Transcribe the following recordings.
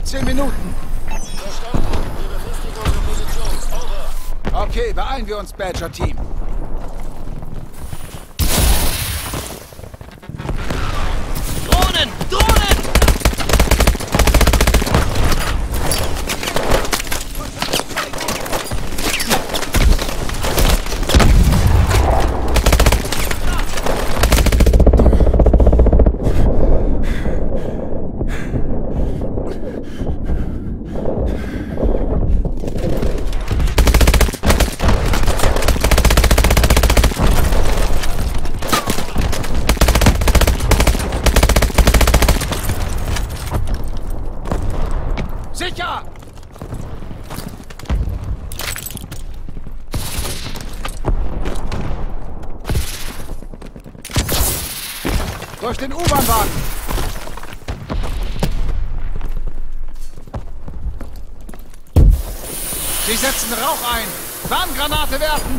15 Minuten. Verstanden. Wir befestigen unsere Position. Over. Okay, beeilen wir uns, Badger-Team. Drohnen! Drohnen! Sicher! Durch den U-Bahn-Wagen! Sie setzen Rauch ein! Warngranate werfen!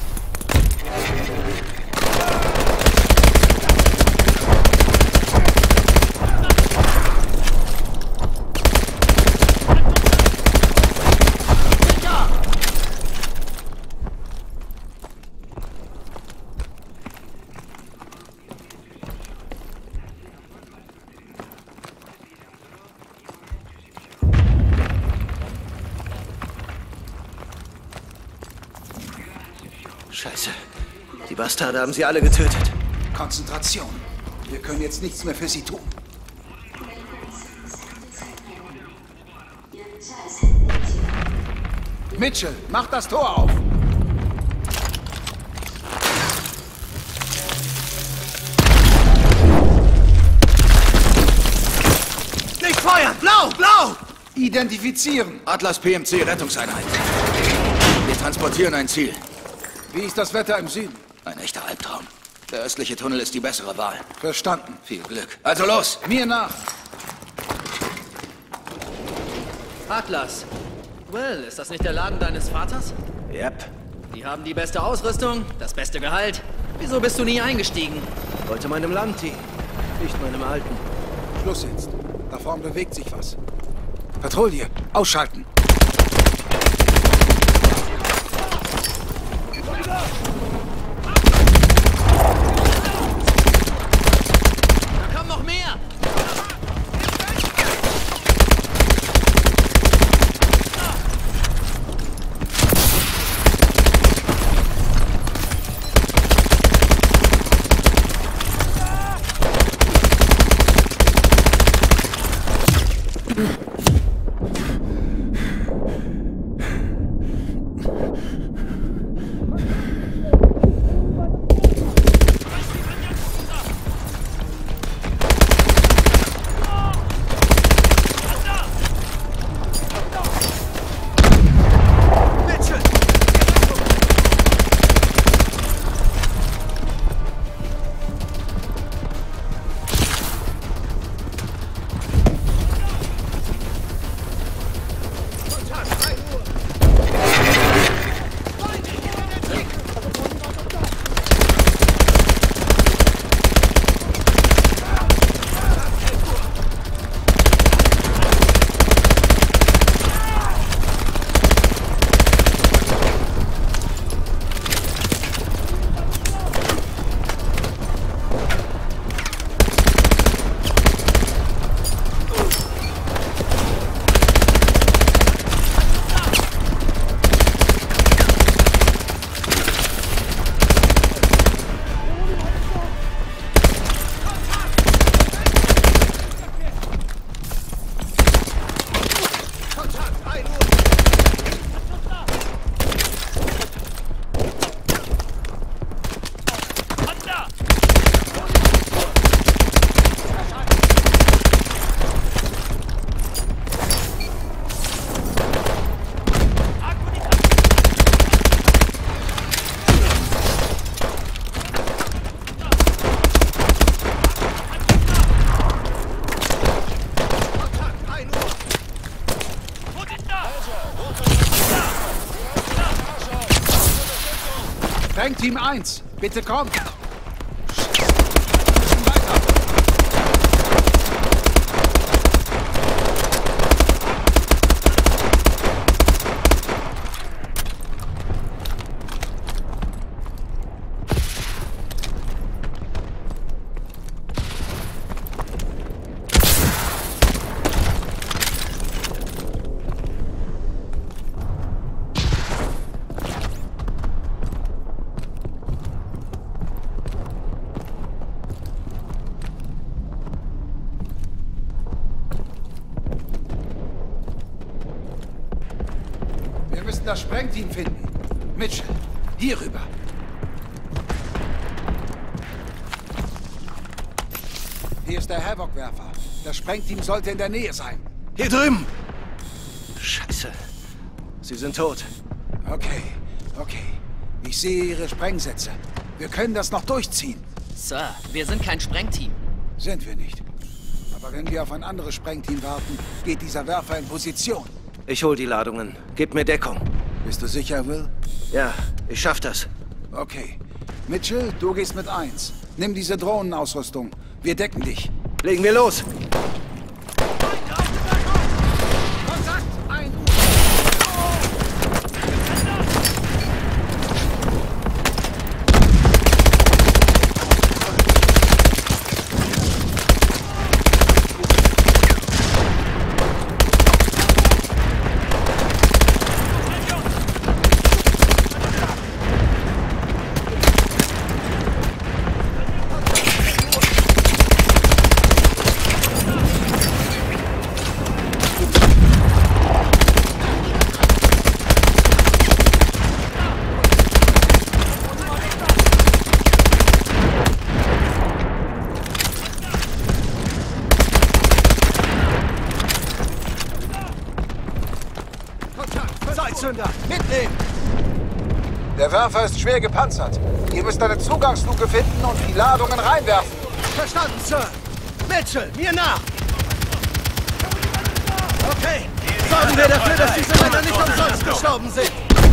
Scheiße. Die Bastarde haben sie alle getötet. Konzentration. Wir können jetzt nichts mehr für sie tun. Mitchell, mach das Tor auf! Nicht feuern! Blau! Blau! Identifizieren! Atlas PMC Rettungseinheit. Wir transportieren ein Ziel. Wie ist das Wetter im Süden? Ein echter Albtraum. Der östliche Tunnel ist die bessere Wahl. Verstanden. Viel Glück. Also los! Mir nach! Atlas. Well, ist das nicht der Laden deines Vaters? Yep. Die haben die beste Ausrüstung, das beste Gehalt. Wieso bist du nie eingestiegen? Wollte meinem Land dienen, nicht meinem Alten. Schluss jetzt. Da vorn bewegt sich was. Patrouille, ausschalten! Da kommen noch mehr! Team 1, bitte kommt! das Sprengteam finden. Mitchell, hier rüber. Hier ist der Havoc-Werfer. Das Sprengteam sollte in der Nähe sein. Hier drüben! Scheiße. Sie sind tot. Okay. Ich sehe Ihre Sprengsätze. Wir können das noch durchziehen. Sir, wir sind kein Sprengteam. Sind wir nicht. Aber wenn wir auf ein anderes Sprengteam warten, geht dieser Werfer in Position. Ich hol die Ladungen. Gib mir Deckung. Bist du sicher, Will? Ja, ich schaff das. Okay. Mitchell, du gehst mit 1. Nimm diese Drohnenausrüstung. Wir decken dich. Legen wir los. Kontakt! 1 Uhr. Zeitzünder! Mitnehmen! Der Werfer ist schwer gepanzert. Ihr müsst eine Zugangsluke finden und die Ladungen reinwerfen. Verstanden, Sir! Mitchell, mir nach! Okay, sorgen wir dafür, dass diese Männer nicht umsonst gestorben sind!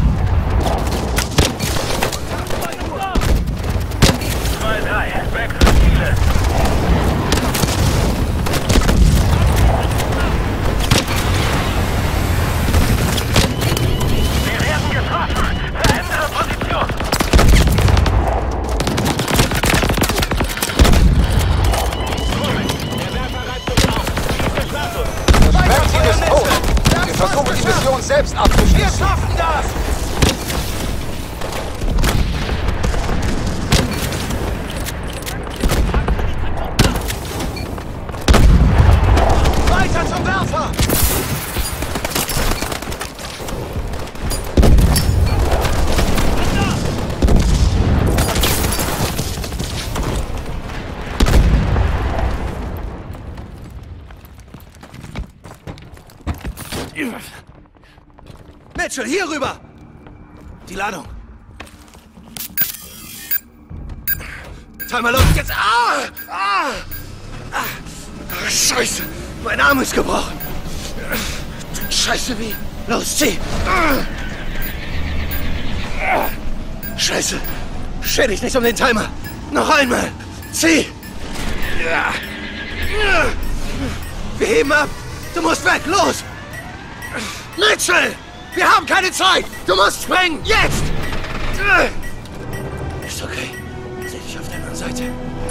Versuchen die Mission selbst abzuschließen. Wir schaffen das! Weiter zum Werfer! Mitchell, hier rüber! Die Ladung. Timer läuft jetzt. Scheiße! Mein Arm ist gebrochen. Scheiße, wie? Los, zieh! Scheiße! Stell dich nicht um den Timer! Noch einmal! Zieh! Wir heben ab! Du musst weg! Los! Mitchell! Wir haben keine Zeit! Du musst sprengen! Jetzt! Ist okay. Seh dich auf der anderen Seite.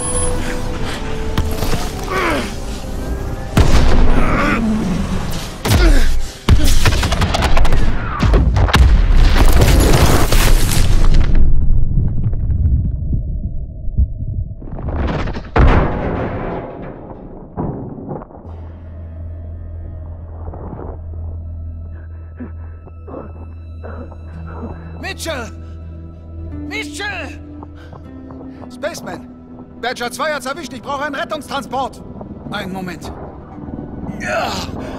Mitchell! Mitchell! Spaceman! Badger 2 hat's erwischt. Ich brauche einen Rettungstransport. Einen Moment. Ja.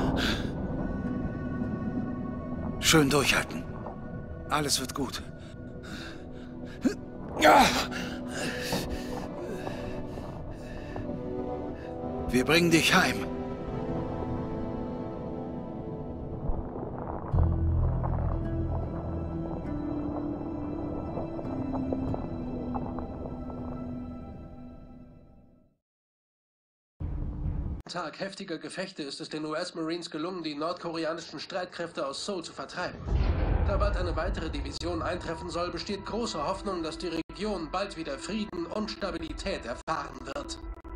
Schön durchhalten. Alles wird gut. Ja. Wir bringen dich heim. Tag heftiger Gefechte ist es den US-Marines gelungen, die nordkoreanischen Streitkräfte aus Seoul zu vertreiben. Da bald eine weitere Division eintreffen soll, besteht große Hoffnung, dass die Region bald wieder Frieden und Stabilität erfahren wird.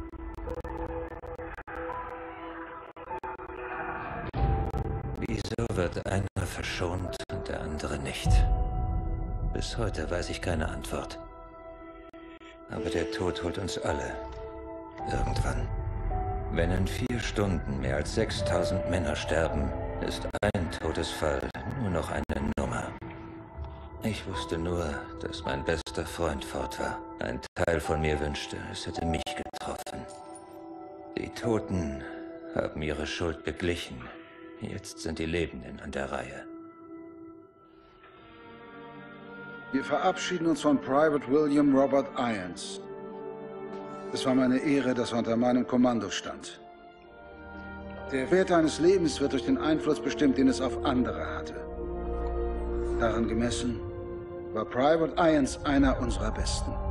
Wieso wird einer verschont und der andere nicht? Bis heute weiß ich keine Antwort. Aber der Tod holt uns alle. Irgendwann. Wenn in 4 Stunden mehr als 6000 Männer sterben, ist ein Todesfall nur noch eine Nummer. Ich wusste nur, dass mein bester Freund fort war. Ein Teil von mir wünschte, es hätte mich getroffen. Die Toten haben ihre Schuld beglichen. Jetzt sind die Lebenden an der Reihe. Wir verabschieden uns von Private William Robert Irons. Es war meine Ehre, dass er unter meinem Kommando stand. Der Wert eines Lebens wird durch den Einfluss bestimmt, den es auf andere hatte. Daran gemessen war Private Irons einer unserer Besten.